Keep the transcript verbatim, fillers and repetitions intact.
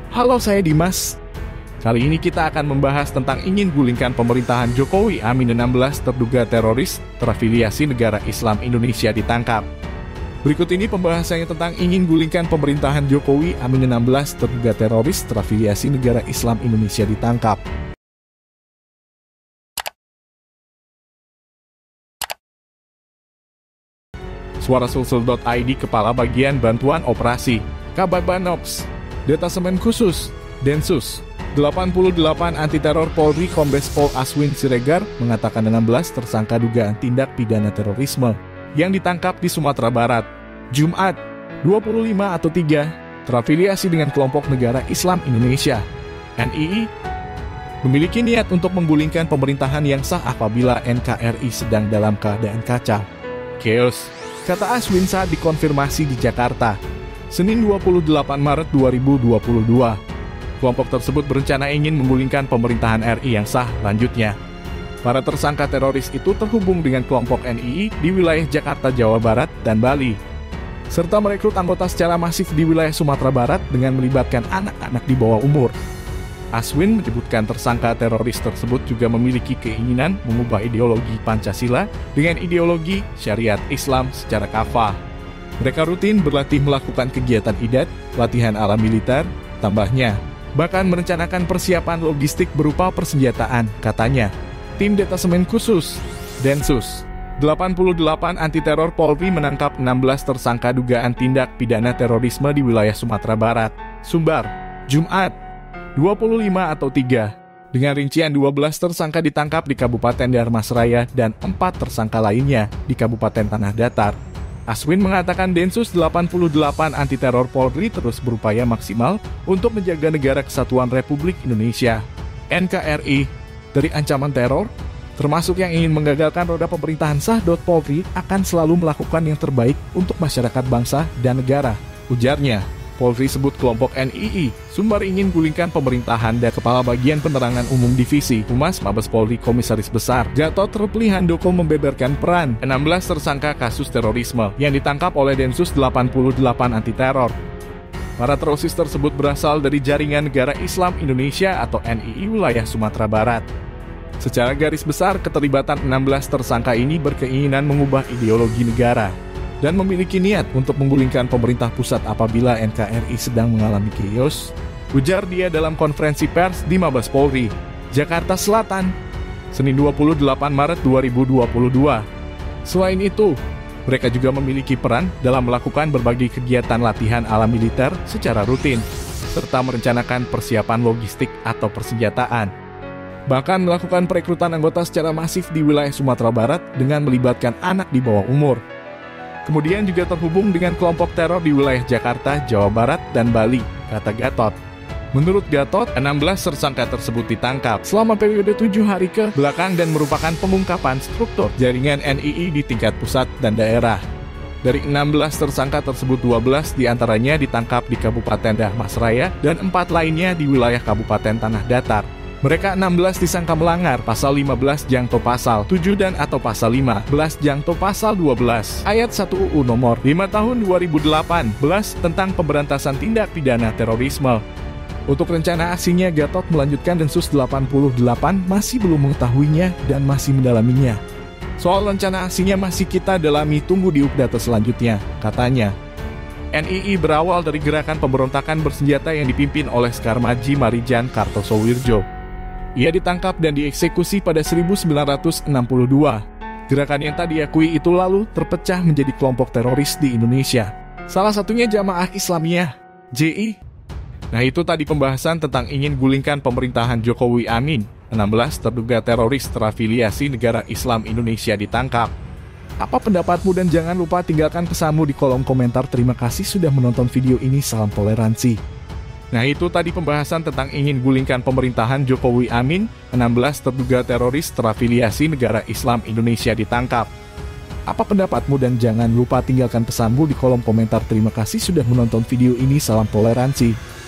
Halo, saya Dimas. Kali ini kita akan membahas tentang ingin gulingkan pemerintahan Jokowi Amin enam belas terduga teroris terafiliasi negara Islam Indonesia ditangkap. Berikut ini pembahasannya tentang ingin gulingkan pemerintahan Jokowi Amin enam belas terduga teroris terafiliasi negara Islam Indonesia ditangkap. Suarasulsel dot i d Kepala Bagian Bantuan Operasi Kabar Banops Detasemen Khusus Densus delapan puluh delapan Anti Teror Polri Kombes Pol Aswin Siregar mengatakan enam belas tersangka dugaan tindak pidana terorisme yang ditangkap di Sumatera Barat Jumat dua puluh lima atau tiga terafiliasi dengan kelompok negara Islam Indonesia N I I memiliki niat untuk menggulingkan pemerintahan yang sah apabila N K R I sedang dalam keadaan kacau. Chaos, kata Aswin saat dikonfirmasi di Jakarta Senin dua puluh delapan Maret dua ribu dua puluh dua. Kelompok tersebut berencana ingin menggulingkan pemerintahan R I yang sah. Lanjutnya, para tersangka teroris itu terhubung dengan kelompok N I I di wilayah Jakarta, Jawa Barat, dan Bali, serta merekrut anggota secara masif di wilayah Sumatera Barat dengan melibatkan anak-anak di bawah umur. Aswin menyebutkan tersangka teroris tersebut juga memiliki keinginan mengubah ideologi Pancasila dengan ideologi syariat Islam secara kafah. Mereka rutin berlatih melakukan kegiatan idat, latihan ala militer, tambahnya bahkan merencanakan persiapan logistik berupa persenjataan, katanya. Tim Detasemen Khusus Densus delapan puluh delapan Anti Teror Polri menangkap enam belas tersangka dugaan tindak pidana terorisme di wilayah Sumatera Barat, Sumbar, Jumat dua puluh lima atau tiga. Dengan rincian dua belas tersangka ditangkap di Kabupaten Dharmasraya dan empat tersangka lainnya di Kabupaten Tanah Datar. Aswin mengatakan Densus delapan puluh delapan Anti Teror Polri terus berupaya maksimal untuk menjaga negara kesatuan Republik Indonesia N K R I dari ancaman teror, termasuk yang ingin menggagalkan roda pemerintahan sah. Polri akan selalu melakukan yang terbaik untuk masyarakat bangsa dan negara, ujarnya. Polri sebut kelompok N I I sumber ingin gulingkan pemerintahan. Dan Kepala Bagian Penerangan Umum Divisi Humas Mabes Polri Komisaris Besar Gatot Repli Handoko membeberkan peran enam belas tersangka kasus terorisme yang ditangkap oleh Densus delapan puluh delapan Anti Teror. Para teroris tersebut berasal dari Jaringan Negara Islam Indonesia atau N I I wilayah Sumatera Barat. Secara garis besar, keterlibatan enam belas tersangka ini berkeinginan mengubah ideologi negara dan memiliki niat untuk menggulingkan pemerintah pusat apabila N K R I sedang mengalami chaos, ujar dia dalam konferensi pers di Mabes Polri, Jakarta Selatan, Senin dua puluh delapan Maret dua ribu dua puluh dua. Selain itu, mereka juga memiliki peran dalam melakukan berbagai kegiatan latihan ala militer secara rutin, serta merencanakan persiapan logistik atau persenjataan. Bahkan melakukan perekrutan anggota secara masif di wilayah Sumatera Barat dengan melibatkan anak di bawah umur. Kemudian juga terhubung dengan kelompok teror di wilayah Jakarta, Jawa Barat, dan Bali, kata Gatot. Menurut Gatot, enam belas tersangka tersebut ditangkap selama periode tujuh hari ke belakang dan merupakan pengungkapan struktur jaringan N I I di tingkat pusat dan daerah. Dari enam belas tersangka tersebut, dua belas diantaranya ditangkap di Kabupaten Dharmasraya dan empat lainnya di wilayah Kabupaten Tanah Datar. Mereka enam belas disangka melanggar Pasal lima belas Jangto Pasal tujuh dan atau Pasal lima belas Jangto Pasal dua belas Ayat satu U U Nomor lima Tahun dua ribu delapan belas tentang Pemberantasan Tindak Pidana Terorisme. Untuk rencana aksinya, Gatot melanjutkan Densus delapan puluh delapan masih belum mengetahuinya dan masih mendalaminya. Soal rencana aksinya masih kita dalami, tunggu di update selanjutnya, katanya. N I I berawal dari gerakan pemberontakan bersenjata yang dipimpin oleh Skarmaji Marijan Kartosoewirjo. Ia ditangkap dan dieksekusi pada seribu sembilan ratus enam puluh dua. Gerakan yang tak diakui itu lalu terpecah menjadi kelompok teroris di Indonesia. Salah satunya Jamaah Islamiyah, J I. Nah, itu tadi pembahasan tentang ingin gulingkan pemerintahan Jokowi Amin. enam belas terduga teroris terafiliasi negara Islam Indonesia ditangkap. Apa pendapatmu, dan jangan lupa tinggalkan pesanmu di kolom komentar. Terima kasih sudah menonton video ini, salam toleransi. Nah, itu tadi pembahasan tentang ingin gulingkan pemerintahan Jokowi Amin. enam belas terduga teroris terafiliasi negara Islam Indonesia ditangkap. Apa pendapatmu, dan jangan lupa tinggalkan pesanmu di kolom komentar. Terima kasih sudah menonton video ini, salam toleransi.